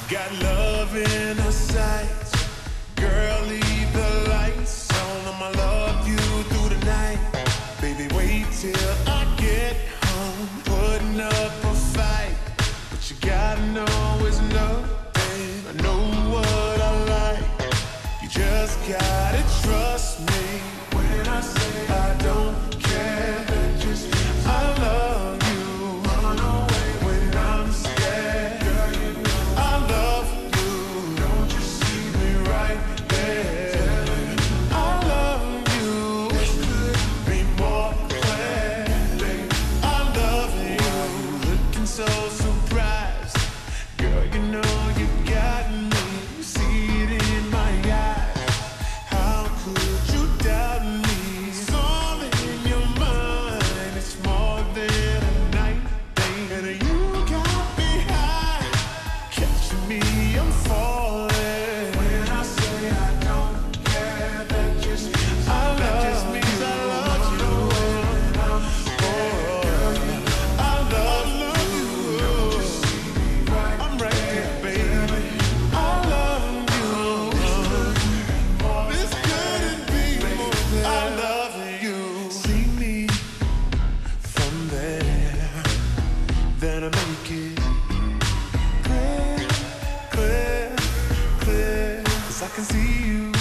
Got love in her sights. Girl, leave the lights on. I'ma love you through the night. Baby, wait till I get home. Putting up a fight, but you gotta know it's nothing. I know what I like. You just gotta trust me when I say I don't care. Just I love you. Run away when I'm scared. Girl, you know I love you. Don't you see me right there? I love you. This could be more clear. I love you. Looking so surprised. Girl, you know you got me. You see it in my eyes. How could you doubt me? It's all in your mind. It's more than a night thing. And you got me high, catching me, I'm falling. When I say I don't care, that just means I love you. I love you. I love you. I'm right here, baby. I love you. This couldn't be more than I love you. See me from there, then I make it clear, clear, clear. 'Cause I can see you